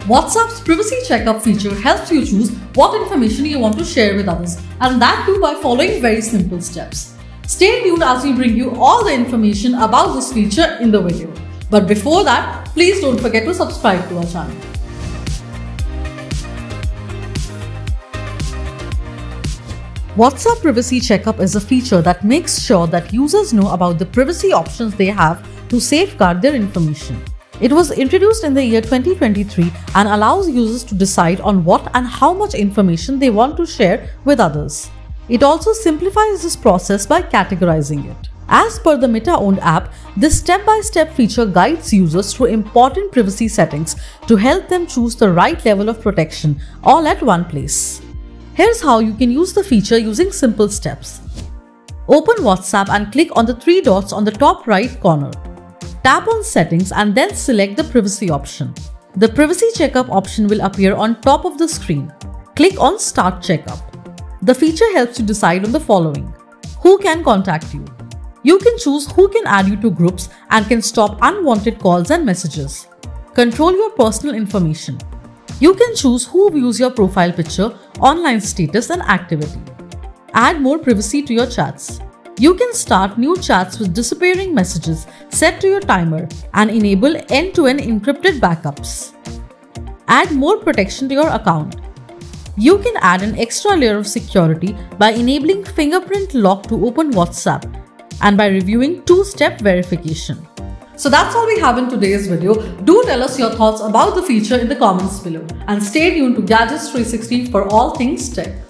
WhatsApp's Privacy Checkup feature helps you choose what information you want to share with others, and that too by following very simple steps. Stay tuned as we bring you all the information about this feature in the video. But before that, please don't forget to subscribe to our channel. WhatsApp Privacy Checkup is a feature that makes sure that users know about the privacy options they have to safeguard their information. It was introduced in the year 2023 and allows users to decide on what and how much information they want to share with others. It also simplifies this process by categorizing it. As per the Meta-owned app, this step-by-step feature guides users through important privacy settings to help them choose the right level of protection all at one place. Here's how you can use the feature using simple steps. Open WhatsApp and click on the three dots on the top right corner. Tap on Settings and then select the Privacy option. The Privacy Checkup option will appear on top of the screen. Click on Start Checkup. The feature helps you decide on the following. Who can contact you? You can choose who can add you to groups and can stop unwanted calls and messages. Control your personal information. You can choose who views your profile picture, online status and activity. Add more privacy to your chats. You can start new chats with disappearing messages set to your timer and enable end-to-end encrypted backups. Add more protection to your account. You can add an extra layer of security by enabling fingerprint lock to open WhatsApp and by reviewing two-step verification. So that's all we have in today's video. Do tell us your thoughts about the feature in the comments below and stay tuned to Gadgets 360 for all things tech.